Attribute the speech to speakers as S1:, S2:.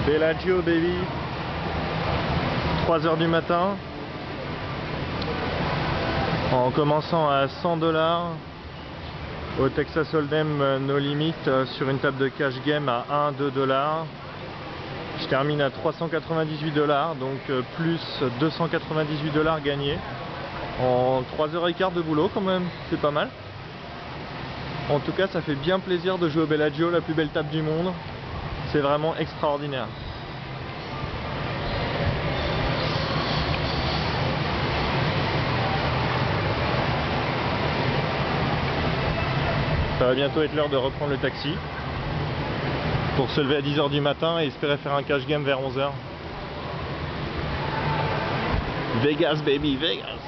S1: Bellagio baby, 3 heures du matin, en commençant à 100 $, au Texas Hold'em No Limit sur une table de cash game à 1-2 $. Je termine à 398 $, donc plus 298 $ gagnés en 3h15 de boulot quand même, c'est pas mal. En tout cas, ça fait bien plaisir de jouer au Bellagio, la plus belle table du monde. C'est vraiment extraordinaire. Ça va bientôt être l'heure de reprendre le taxi pour se lever à 10 h du matin et espérer faire un cash game vers 11 h. Vegas baby, Vegas!